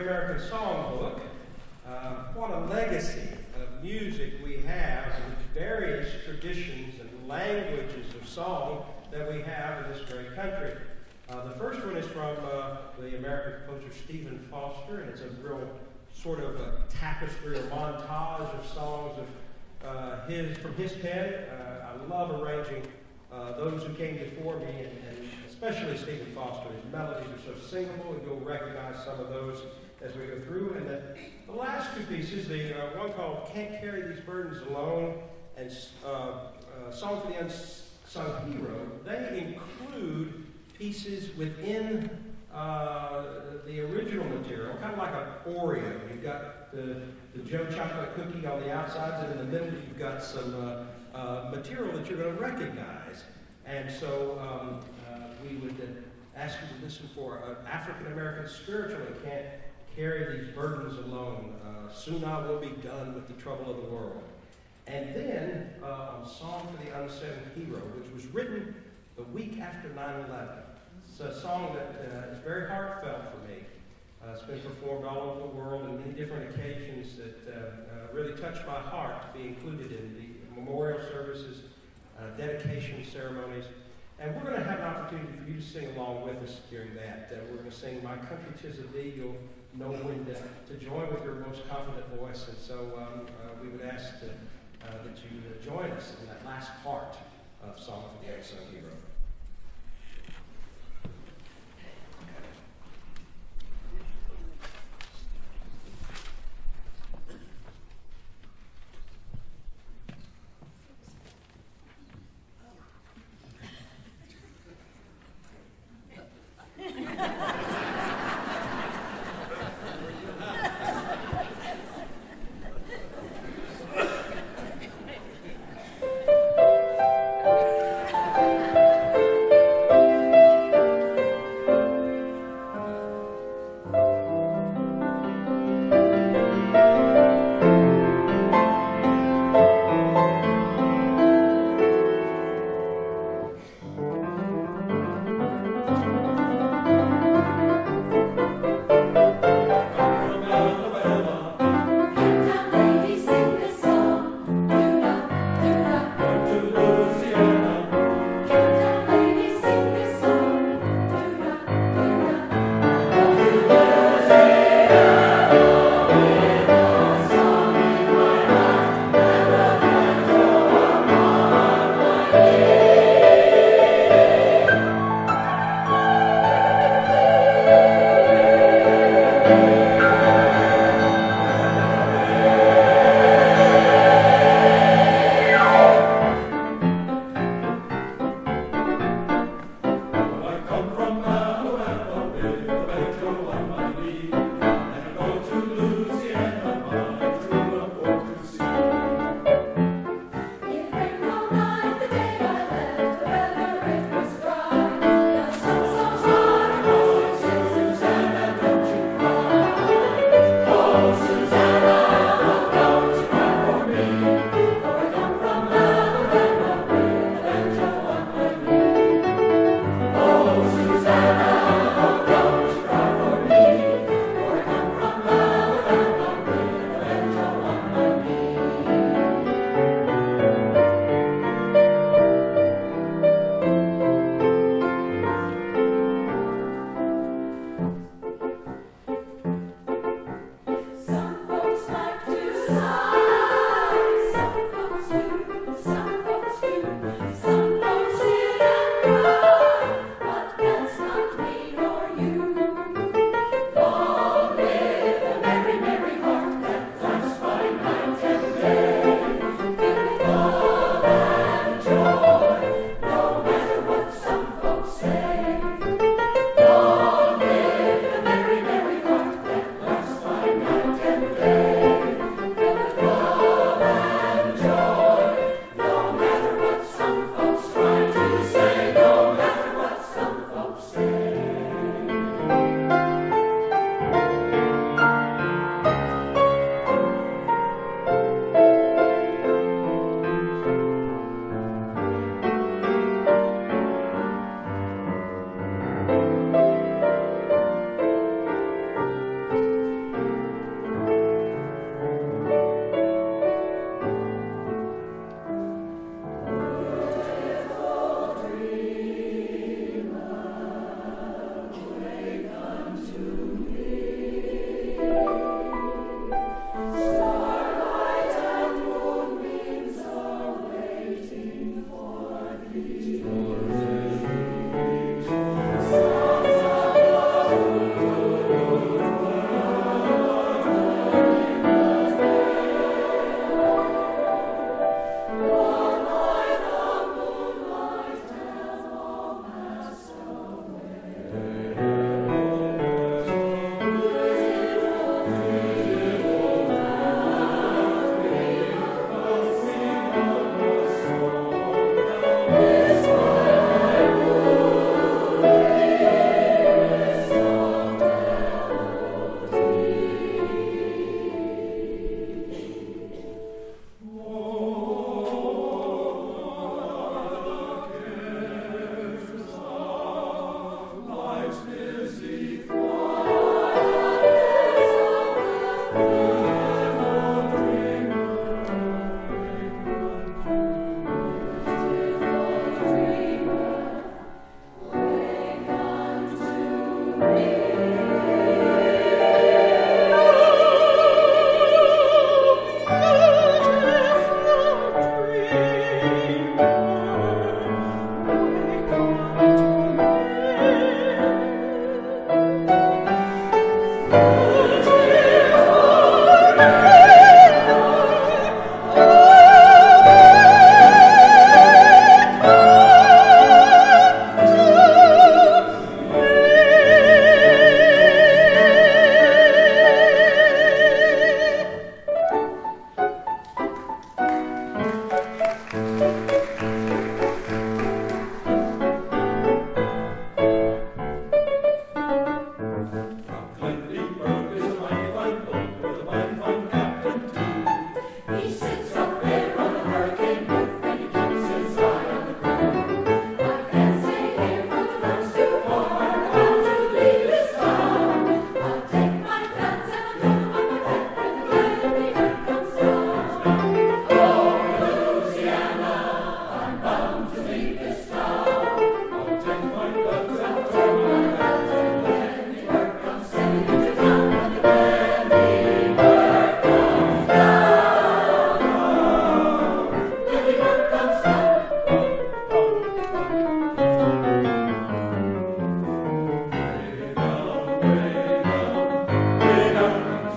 Great American Songbook. What a legacy of music we have and various traditions and languages of song that we have in this great country. The first one is from the American composer Stephen Foster, and it's a real sort of a tapestry or montage of songs of from his pen. I love arranging those who came before me, and especially Stephen Foster. His melodies are so singable, and you'll recognize some of those as we go through. And the last two pieces, the one called Can't Carry These Burdens Alone and Song for the Unsung Hero, they include pieces within the original material, kind of like an Oreo. You've got the Joe chocolate cookie on the outside, and in the middle you've got some material that you're going to recognize. And so we would ask you to listen for an African-American spiritual that can't carry these burdens alone. Soon I will be done with the trouble of the world. And then a Song for the Unsung Hero, which was written the week after 9/11. It's a song that is very heartfelt for me. It's been performed all over the world on many different occasions that really touched my heart to be included in the memorial services, dedication ceremonies. And we're going to have an opportunity for you to sing along with us during that. We're going to sing My Country 'Tis of Thee. You'll know when to join with your most confident voice. And so we would ask that you join us in that last part of Song for the Unsung Hero.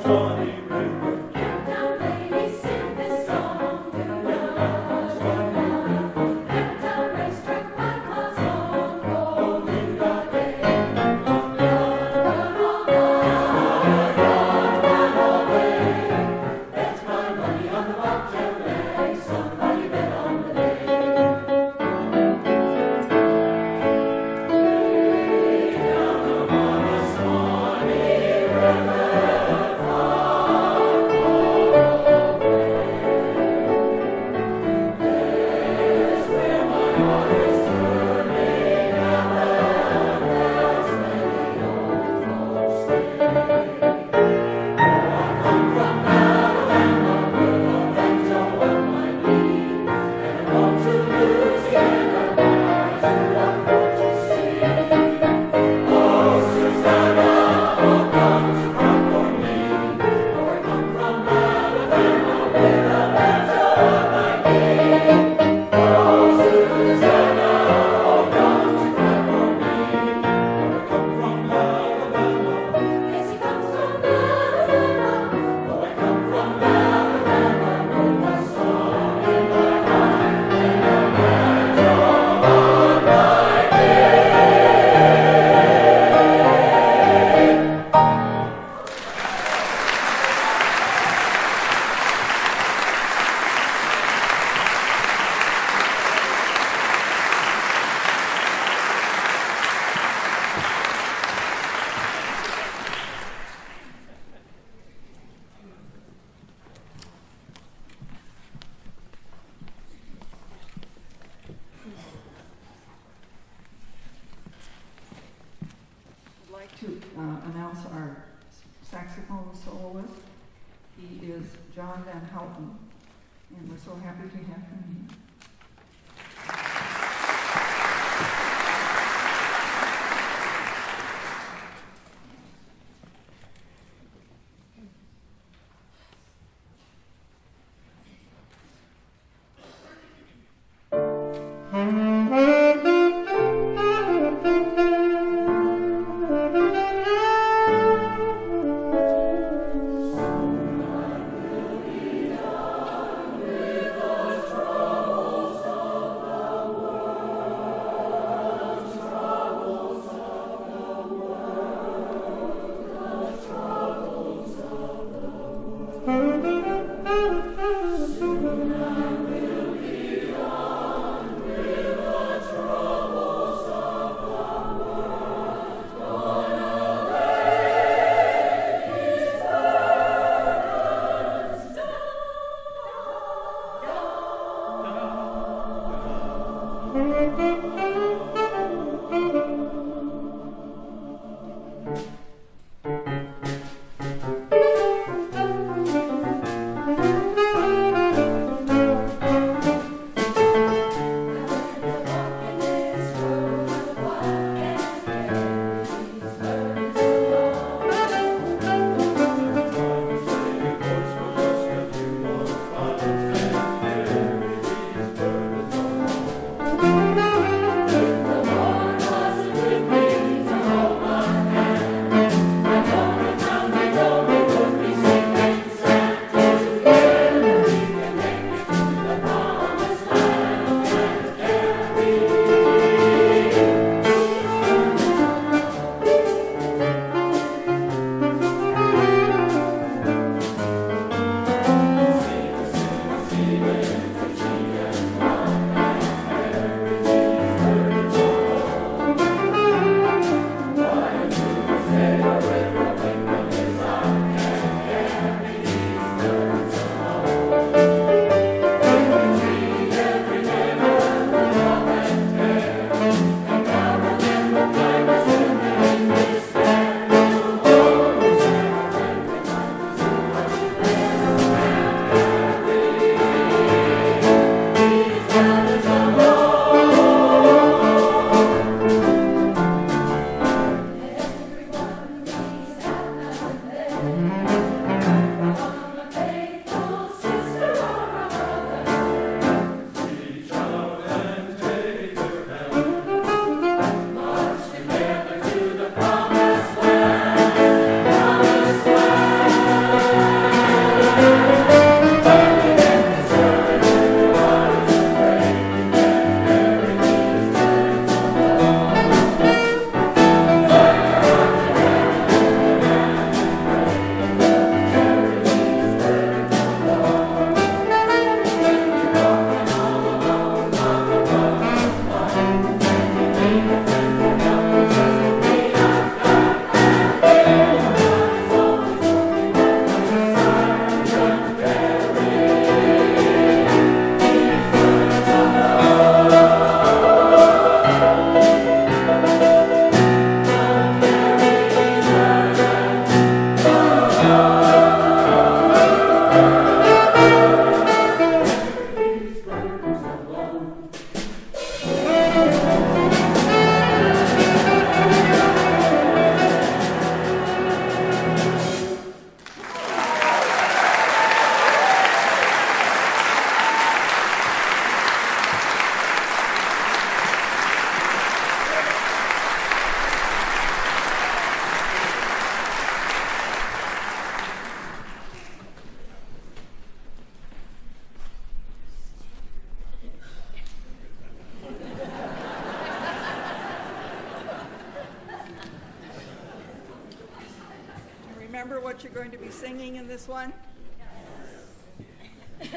To announce our saxophone soloist. He is John Van Houten, and we're so happy to have him here. Trouble remember what you're going to be singing in this one? Yes.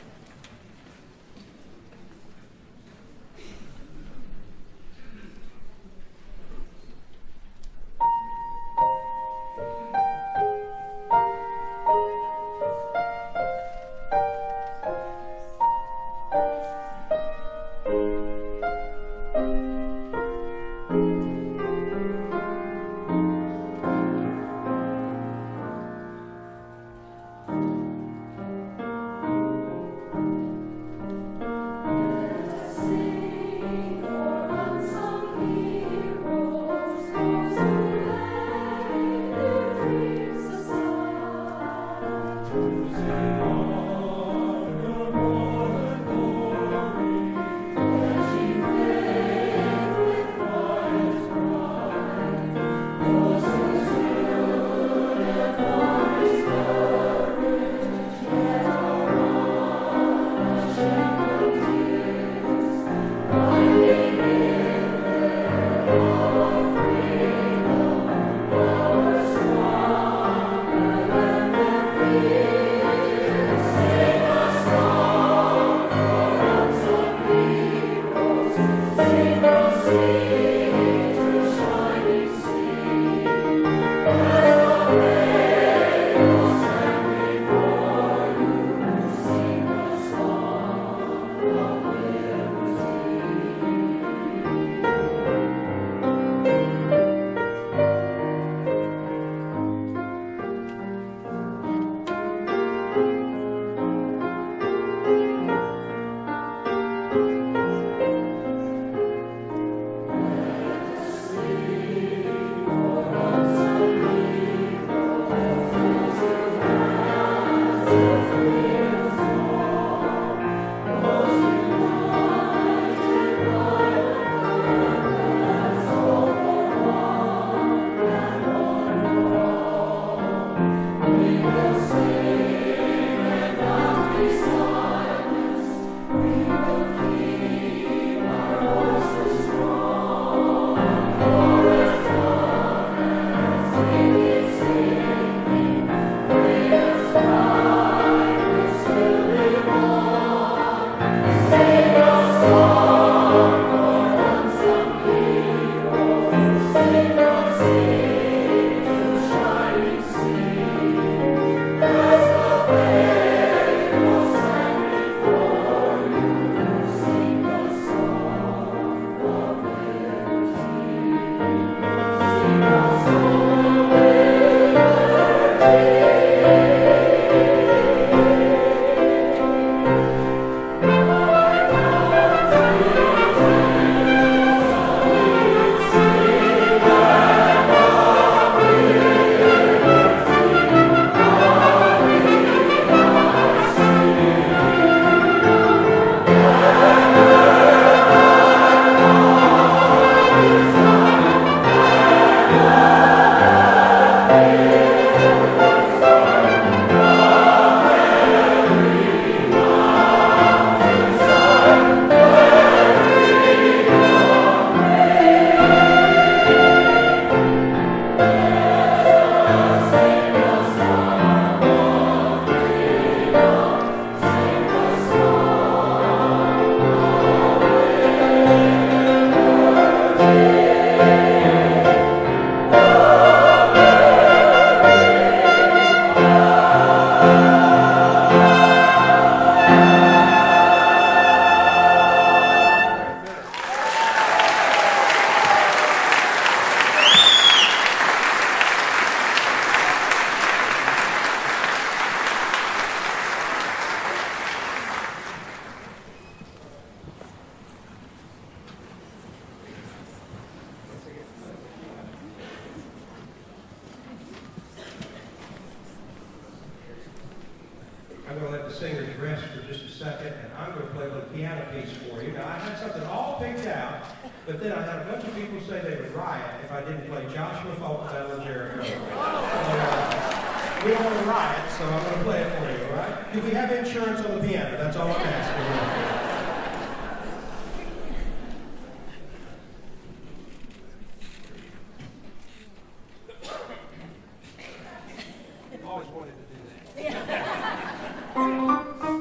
singers rest for just a second, and I'm going to play a little piano piece for you. Now, I had something all picked out, but then I had a bunch of people say they would riot if I didn't play Joshua Fulton, Ellen Jericho. We don't want to riot, so I'm going to play it for you, all right? Do we have insurance on the piano? That's all I'm asking. always wanted to do that.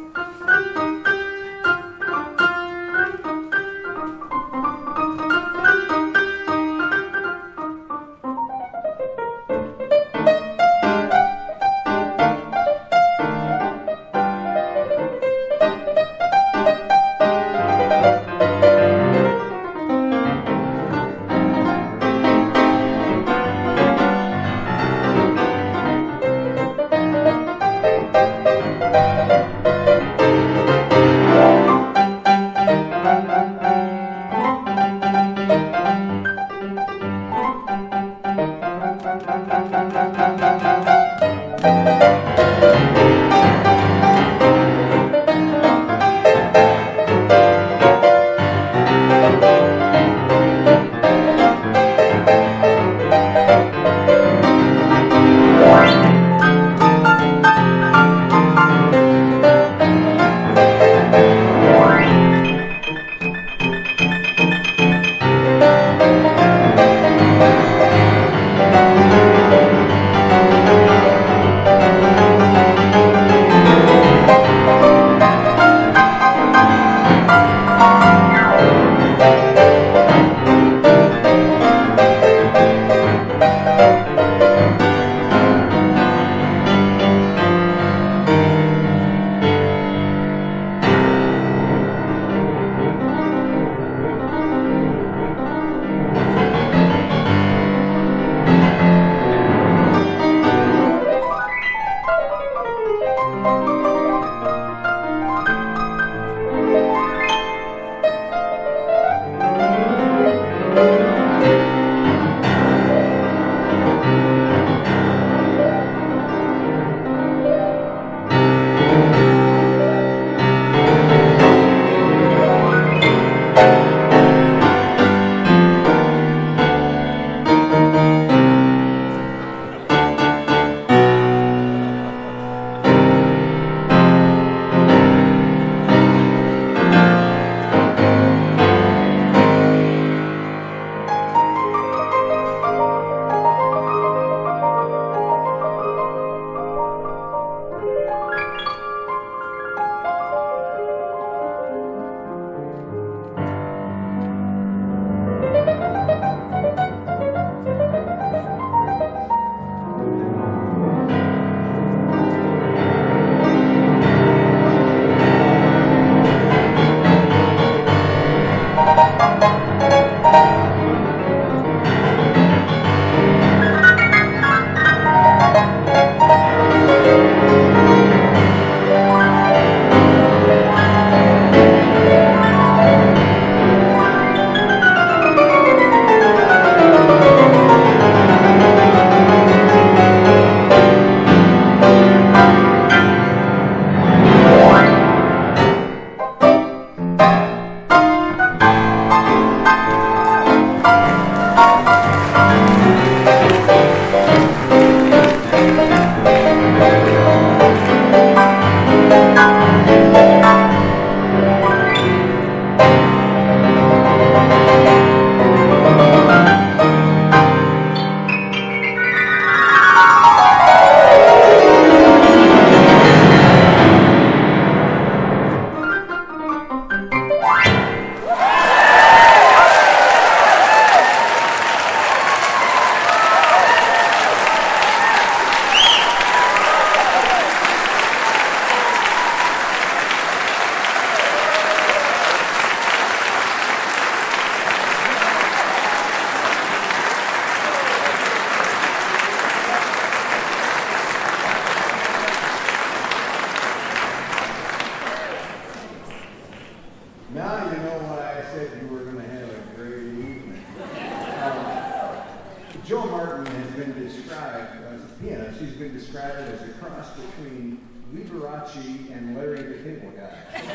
Liberace and Larry the Cable Guy.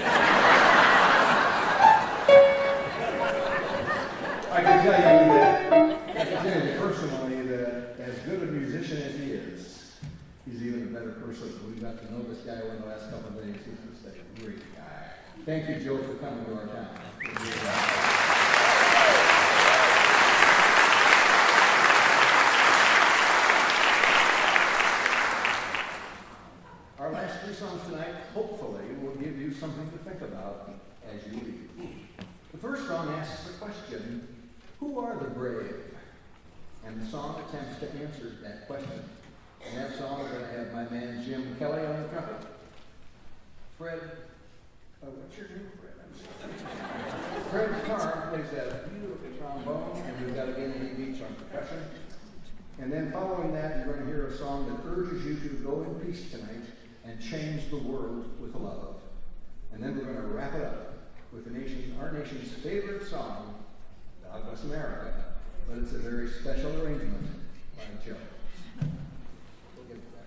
I can tell you personally that as good a musician as he is, he's even a better person. We got to know this guy over the last couple of days. He's just a great guy. Thank you, Joe, for coming to our town. songs tonight, hopefully, will give you something to think about as you leave. The first song asks the question, who are the brave? And the song attempts to answer that question. In that song, we're going to have my man Jim Kelly on the trumpet. Fred, what's your name, Fred? Fred Carr plays that beautiful trombone, and we've got again Andy Beach on percussion. And then following that, you're going to hear a song that urges you to go in peace tonight and change the world with love. And then we're going to wrap it up with our nation's favorite song, God Bless America. But it's a very special arrangement by Joe. We'll give it back.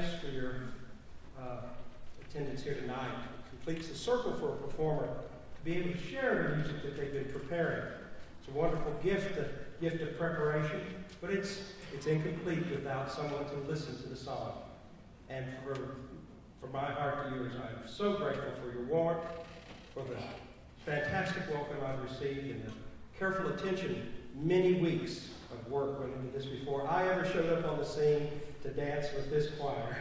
guests, for your attendance here tonight. It completes the circle for a performer to be able to share the music that they've been preparing. It's a wonderful gift, a gift of preparation, but it's incomplete without someone to listen to the song. And from my heart to yours, I'm so grateful for your warmth, for the fantastic welcome I've received, and the careful attention. Many weeks of work went into this before I ever showed up on the scene to dance with this choir.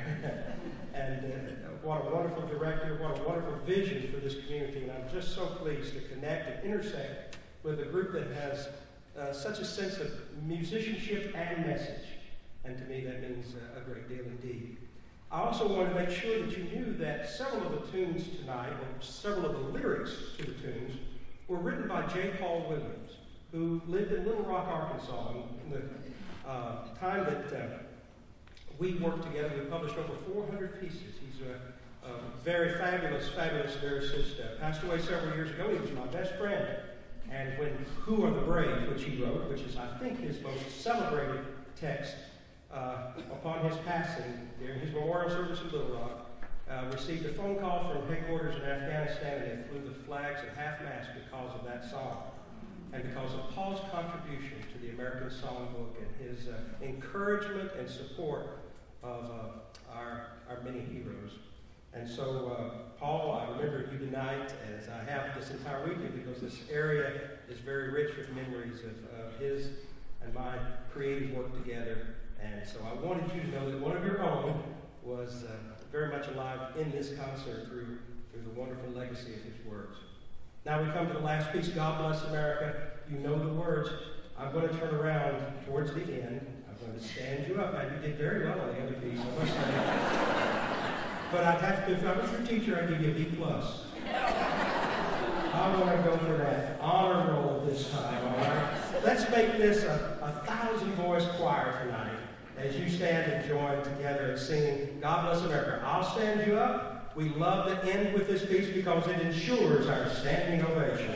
And what a wonderful director, what a wonderful vision for this community. And I'm just so pleased to connect and intersect with a group that has such a sense of musicianship and message. And to me, that means a great deal indeed. I also wanted to make sure that you knew that several of the tunes tonight, or several of the lyrics to the tunes, were written by J. Paul Williams, who lived in Little Rock, Arkansas. In the time that we worked together, we published over 400 pieces. He's a very fabulous lyricist. Passed away several years ago. He was my best friend. And when Who Are the Brave, which he wrote, which is, I think, his most celebrated text, upon his passing, during his memorial service in Little Rock, received a phone call from headquarters in Afghanistan, and they flew the flags at half-mast because of that song, and because of Paul's contribution to the American Songbook and his encouragement and support of our many heroes. And so, Paul, I remember you tonight, as I have this entire weekend, because this area is very rich with memories of his and my creative work together. And so I wanted you to know that one of your own was very much alive in this concert through the wonderful legacy of his words. Now we come to the last piece, God Bless America. You know the words. I'm going to turn around towards the end. I'm going to stand you up. Now, you did very well on the other piece, I must say. But I'd have to, if I was your teacher, I'd give you a B+. I want to go for that honor roll this time, all right? Let's make this a 1,000-voice choir tonight as you stand and join together in singing God Bless America. I'll stand you up. We love to end with this piece because it ensures our standing ovation.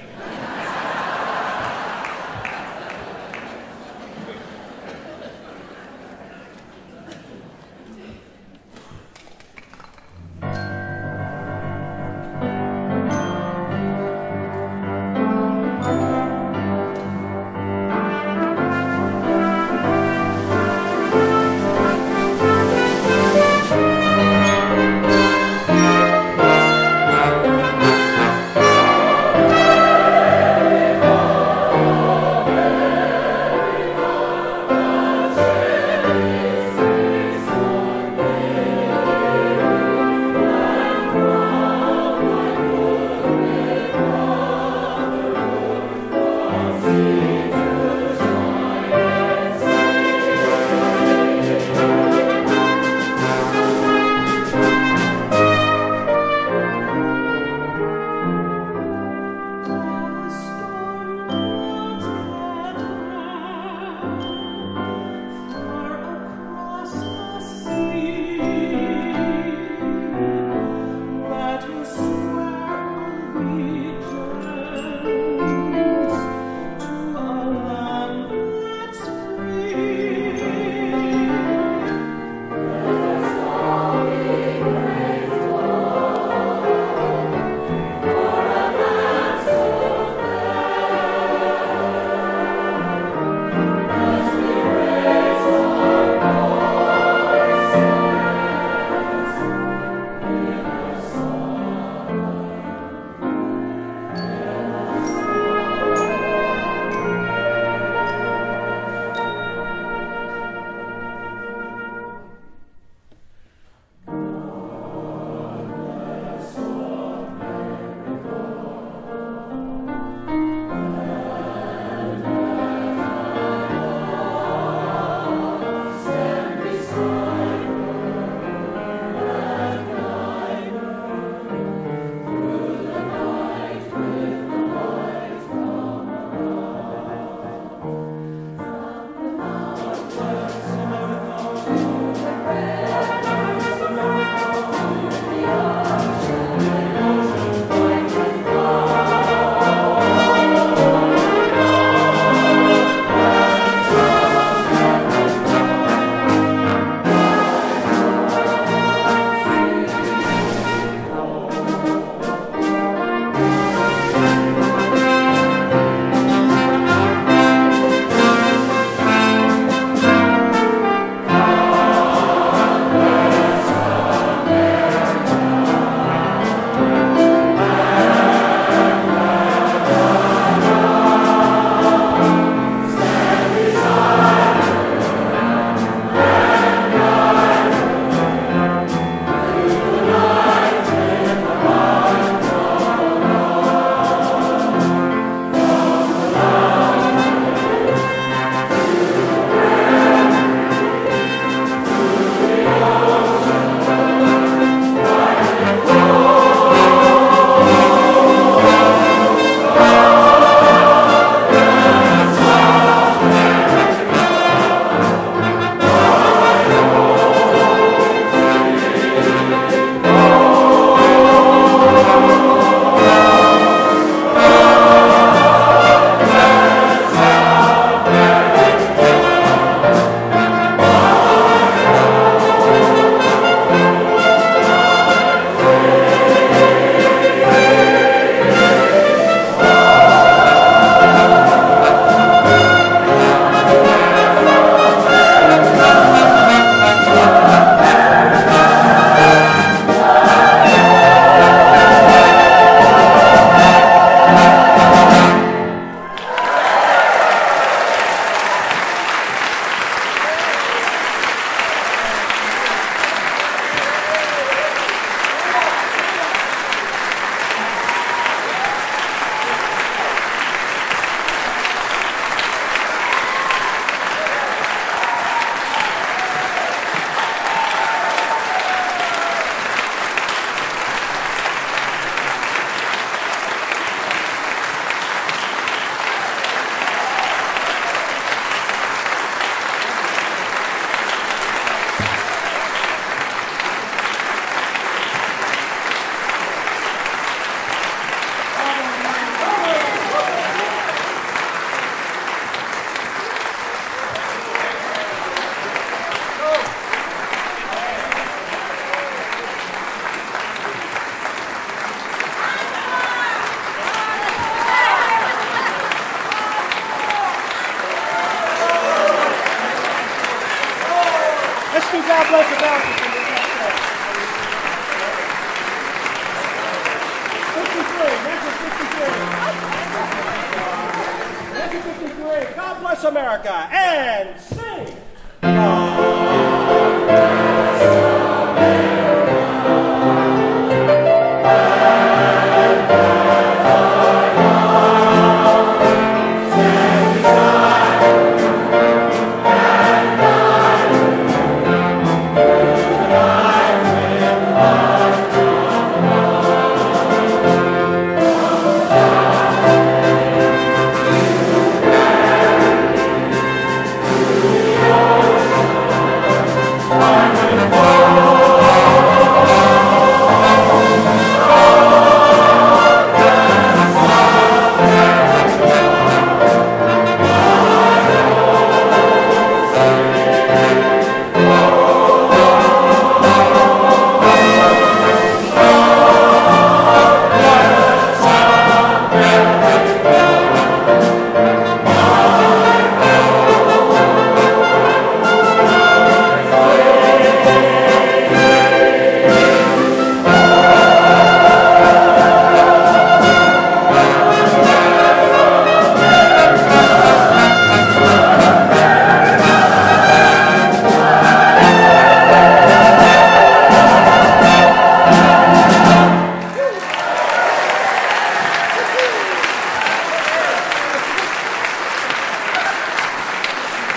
America, and sing.